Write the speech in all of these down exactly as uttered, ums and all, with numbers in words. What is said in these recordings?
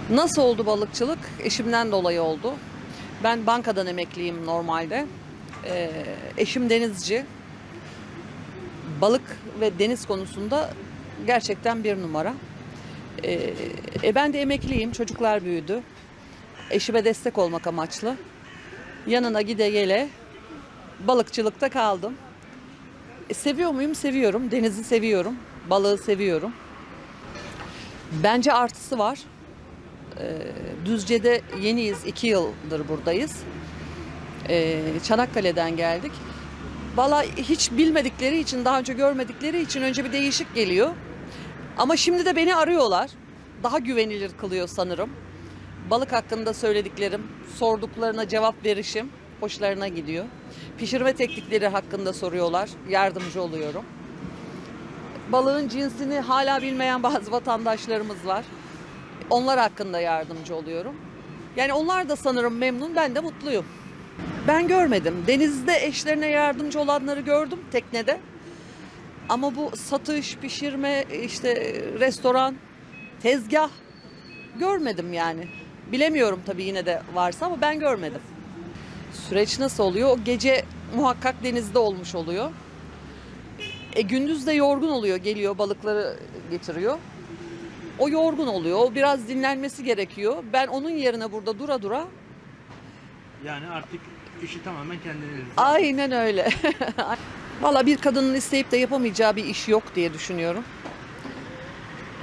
Nasıl oldu balıkçılık? Eşimden dolayı oldu. Ben bankadan emekliyim normalde. Ee, eşim denizci. Balık ve deniz konusunda gerçekten bir numara. Ee, e, ben de emekliyim. Çocuklar büyüdü. Eşime destek olmak amaçlı. Yanına gide gele balıkçılıkta kaldım. E, seviyor muyum? Seviyorum. Denizi seviyorum. Balığı seviyorum. Bence artısı var. Düzce'de yeniyiz. iki yıldır buradayız. Ee, Çanakkale'den geldik. Valla hiç bilmedikleri için, daha önce görmedikleri için önce bir değişik geliyor. Ama şimdi de beni arıyorlar. Daha güvenilir kılıyor sanırım. Balık hakkında söylediklerim, sorduklarına cevap verişim hoşlarına gidiyor. Pişirme teknikleri hakkında soruyorlar. Yardımcı oluyorum. Balığın cinsini hala bilmeyen bazı vatandaşlarımız var. Onlar hakkında yardımcı oluyorum. Yani onlar da sanırım memnun, ben de mutluyum. Ben görmedim. Denizde eşlerine yardımcı olanları gördüm teknede. Ama bu satış, pişirme, işte restoran, tezgah görmedim yani. Bilemiyorum tabii, yine de varsa, ama ben görmedim. Süreç nasıl oluyor? O gece muhakkak denizde olmuş oluyor. E, gündüz de yorgun oluyor, geliyor balıkları getiriyor. O yorgun oluyor. O biraz dinlenmesi gerekiyor. Ben onun yerine burada dura dura. Yani artık işi tamamen kendiniz. Aynen öyle. Valla bir kadının isteyip de yapamayacağı bir iş yok diye düşünüyorum.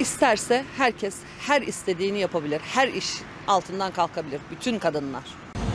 İsterse herkes her istediğini yapabilir. Her iş altından kalkabilir. Bütün kadınlar.